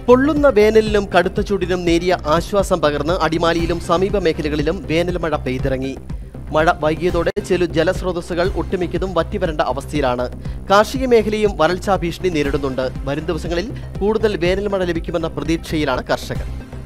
പൊള്ളുന്ന വേനലിലും കടുത്ത ചൂടിനും നേരിയ ആശ്വാസം പകർന്ന് അടിമാലിയിലും സമീപ മേഖലകളിലും വേനൽ മഴ പെയ്തിറങ്ങി. മഴ വൈകിയതോടെ ചില ജലസ്രോതസ്സുകൾ ഒട്ടുമിക്കതും വറ്റിവരേണ്ട അവസ്ഥയിലാണ്. കാർഷിക മേഖലയും വരൾച്ചാ ഭീഷണി നേരിടുന്നുണ്ട്. വരും ദിവസങ്ങളിൽ കൂടുതൽ വേനൽ മഴ ലഭിക്കുമെന്ന പ്രതീക്ഷയിലാണ് കർഷകർ.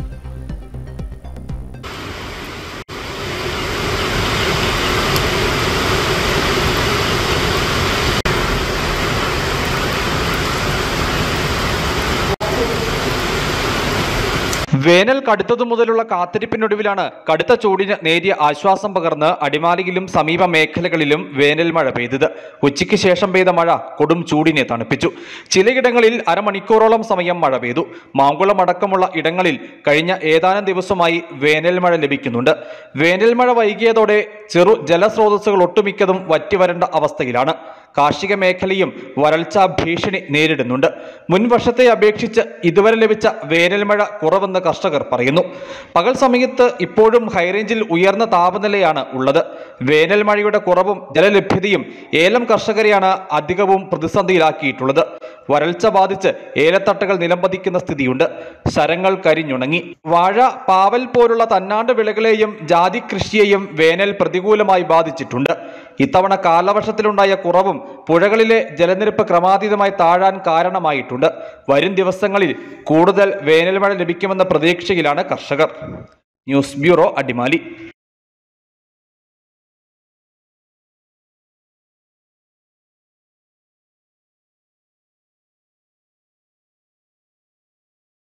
വേനൽ കടുത്തതു മുതലുള്ള കാത്തിരിപ്പിനൊടുവിലാണ് കടുത്ത ചൂടിന് നേരിയ ആശ്വാസം പകർന്ന് അടിമാലിയിലും സമീപ മേഖലകളിലും വേനൽ മഴ പെയ്തത്. ഉച്ചയ്ക്ക് ശേഷം പെയ്ത മഴ കൊടും ചൂടിനെ തണുപ്പിച്ചു. ചിലയിടങ്ങളിൽ അരമണിക്കൂറോളം സമയം മഴ പെയ്തു. മാങ്കുളം അടക്കമുള്ള ഇടങ്ങളിൽ കഴിഞ്ഞ ഏതാനും ദിവസമായി വേനൽ മഴ ലഭിക്കുന്നുണ്ട്. വേനൽ മഴ വൈകിയതോടെ ചെറു ജലസ്രോതസ്സുകൾ ഒട്ടുമിക്കതും വറ്റിവരേണ്ട അവസ്ഥയിലാണ്. കാർഷിക മേഖലയും വരൾച്ചാ ഭീഷണി നേരിടുന്നുണ്ട്. മുൻ വർഷത്തെ അപേക്ഷിച്ച് ഇതുവരെ ലഭിച്ച വേനൽ മഴ കുറവെന്ന് കർഷകർ പറയുന്നു. പകൽ സമയത്ത് ഇപ്പോഴും ഹൈറേഞ്ചിൽ ഉയർന്ന താപനിലയാണ് ഉള്ളത്. വേനൽ മഴയുടെ കുറവും ജലലഭ്യതയും ഏലം കർഷകരെയാണ് അധികവും പ്രതിസന്ധിയിലാക്കിയിട്ടുള്ളത്. വരൾച്ച ബാധിച്ച് ഏലത്തട്ടകൾ നിലംപതിക്കുന്ന സ്ഥിതിയുണ്ട്. ശരങ്ങൾ കരിഞ്ഞുണങ്ങി. വാഴ, പാവൽ പോലുള്ള തന്നാണ്ട് വിളകളെയും ജാതി കൃഷിയെയും വേനൽ പ്രതികൂലമായി ബാധിച്ചിട്ടുണ്ട്. ഇത്തവണ കാലവർഷത്തിലുണ്ടായ കുറവും പുഴകളിലെ ജലനിരപ്പ് ക്രമാതീതമായി താഴാൻ കാരണമായിട്ടുണ്ട്. വരും ദിവസങ്ങളിൽ കൂടുതൽ വേനൽ മഴ ലഭിക്കുമെന്ന പ്രതീക്ഷയിലാണ് കർഷകർ. News bureau, Adimali.